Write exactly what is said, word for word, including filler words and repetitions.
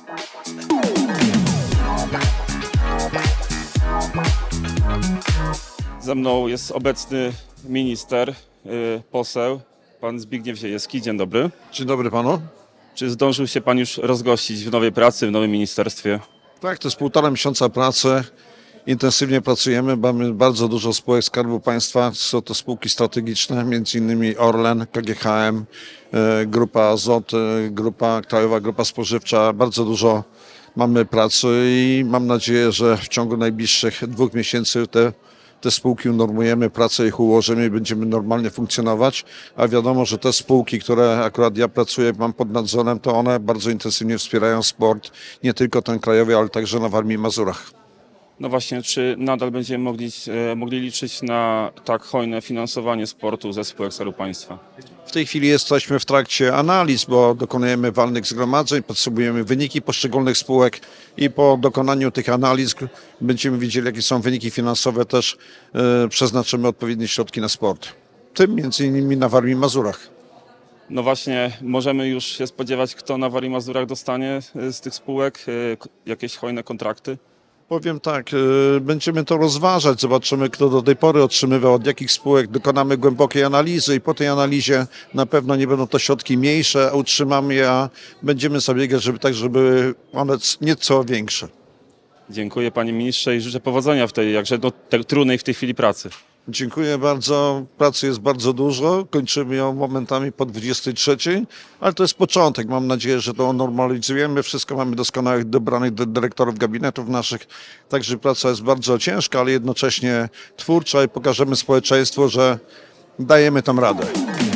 Ze mną jest obecny minister, yy, poseł, pan Zbigniew Ziejewski. Dzień dobry. Dzień dobry panu. Czy zdążył się pan już rozgościć w nowej pracy, w nowym ministerstwie? Tak, to jest półtora miesiąca pracy. Intensywnie pracujemy, mamy bardzo dużo spółek Skarbu Państwa. Są to spółki strategiczne, między innymi Orlen, K G H M, Grupa Azot, Grupa Krajowa Grupa Spożywcza. Bardzo dużo mamy pracy i mam nadzieję, że w ciągu najbliższych dwóch miesięcy te Te spółki unormujemy, pracę ich ułożymy i będziemy normalnie funkcjonować, a wiadomo, że te spółki, które akurat ja pracuję, mam pod nadzorem, to one bardzo intensywnie wspierają sport, nie tylko ten krajowy, ale także na Warmii i Mazurach. No właśnie, czy nadal będziemy mogli, e, mogli liczyć na tak hojne finansowanie sportu ze spółek Skarbu Państwa? W tej chwili jesteśmy w trakcie analiz, bo dokonujemy walnych zgromadzeń, podsumujemy wyniki poszczególnych spółek i po dokonaniu tych analiz będziemy widzieli, jakie są wyniki finansowe, też e, przeznaczymy odpowiednie środki na sport, w tym między innymi na Warmii i Mazurach. No właśnie, możemy już się spodziewać, kto na Warmii i Mazurach dostanie z tych spółek e, k- jakieś hojne kontrakty? Powiem tak, y, będziemy to rozważać, zobaczymy, kto do tej pory otrzymywał, od jakich spółek, dokonamy głębokiej analizy i po tej analizie na pewno nie będą to środki mniejsze, a utrzymamy je, a będziemy zabiegać, żeby tak, żeby były one c- nieco większe. Dziękuję panie ministrze i życzę powodzenia w tej jakże no, te, trudnej w tej chwili pracy. Dziękuję bardzo, pracy jest bardzo dużo, kończymy ją momentami po dwudziestej trzeciej, ale to jest początek, mam nadzieję, że to normalizujemy, wszystko mamy doskonałych, dobranych dy- dyrektorów gabinetów naszych, także praca jest bardzo ciężka, ale jednocześnie twórcza i pokażemy społeczeństwu, że dajemy tam radę.